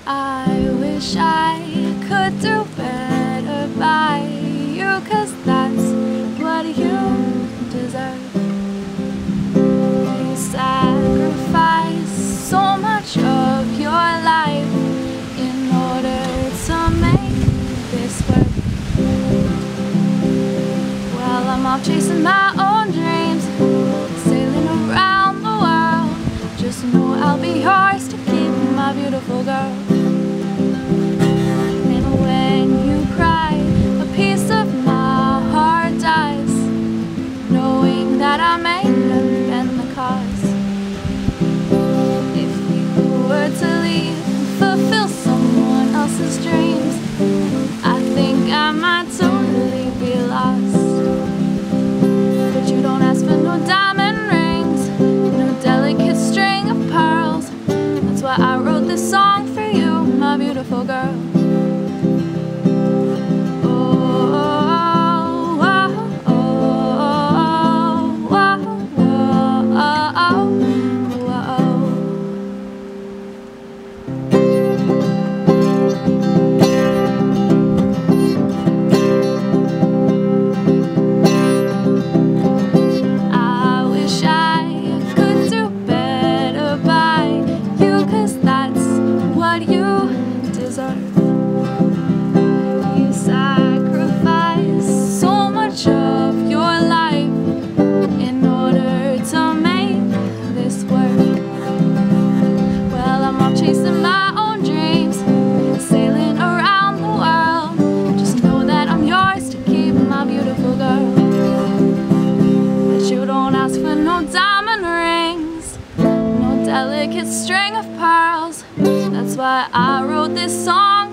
I wish I could do better by you, 'cause that's what you deserve. You sacrifice so much of your life in order to make this work. Well, I'm off chasing my own dreams, sailing around the world. Just know I'll be yours to keep, my beautiful girl. And when you cry, a piece of my heart dies, knowing that I may have been the cause. If you were to leave and fulfill someone else's dreams, I think I might totally be lost. But you don't ask for no diamond rings, no delicate string of pearls. That's why I wrote this song for you, my beautiful girl. You sacrifice so much of your life in order to make this work. Well, I'm off chasing my own dreams, sailing around the world. Just know that I'm yours to keep, my beautiful girl. But you don't ask for no diamond rings, no delicate string of pearls. That's why I wrote this song